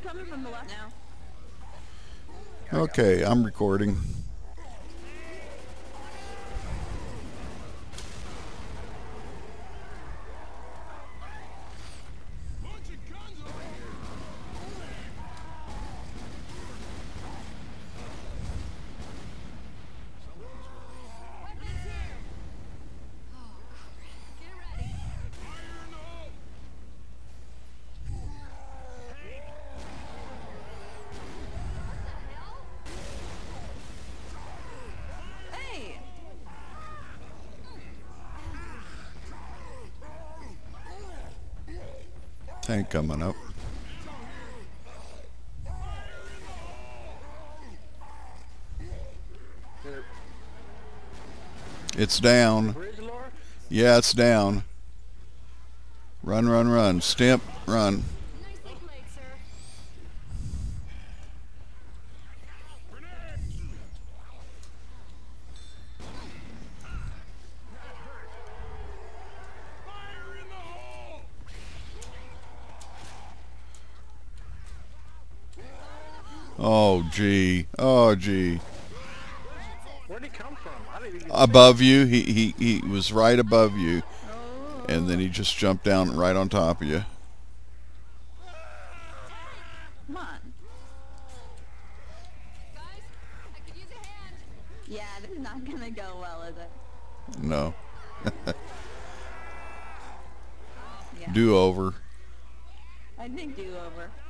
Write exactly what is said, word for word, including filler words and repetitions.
coming from the left now. Okay, I'm recording. Tank coming up. It's down. Yeah, it's down. Run, run, run. Stimp, run. Oh, gee. Oh, gee. Where'd he come from? I didn't even Above you. He, he, he was right above you. And then he just jumped down right on top of you. Come on. Guys, I could use a hand. Yeah, this is not gonna go well, is it? No. Yeah. Do over. I think do over.